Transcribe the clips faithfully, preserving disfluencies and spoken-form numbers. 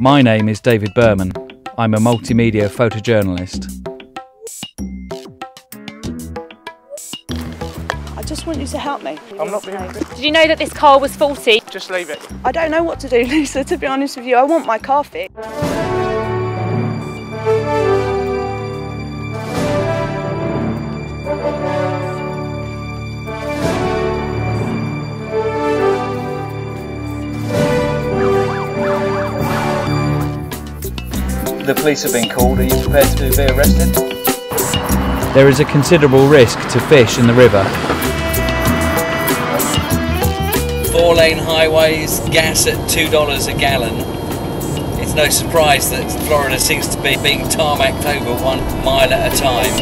My name is David Berman. I'm a multimedia photojournalist. I just want you to help me. I'm not being... Did you know that this car was faulty? Just leave it. I don't know what to do, Lisa, to be honest with you. I want my car fixed. The police have been called. Are you prepared to be arrested? There is a considerable risk to fish in the river. Four-lane highways, gas at two dollars a gallon. It's no surprise that Florida seems to be being tarmacked over one mile at a time.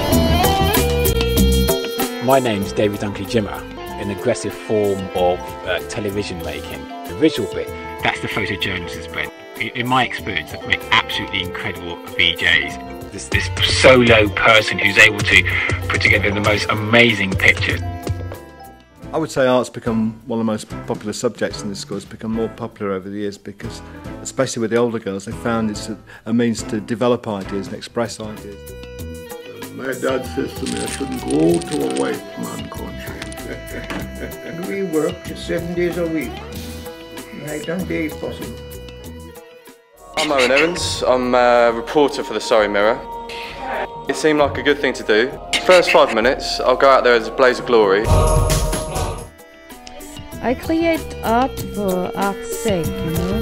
My name's David Dunkley Jimmer, an aggressive form of uh, television making. The visual bit, that's the photojournalist's bit. In my experience, I've made absolutely incredible V Js. This, this solo person who's able to put together the most amazing pictures. I would say art's become one of the most popular subjects in the school. It's become more popular over the years because, especially with the older girls, they found it's a, a means to develop ideas and express ideas. My dad says to me I shouldn't go to a white man country. And we work just seven days a week. Night and day if possible. I'm Owen Evans, I'm a reporter for the Surrey Mirror. It seemed like a good thing to do. First five minutes, I'll go out there as a blaze of glory. I create art for art's sake, you know.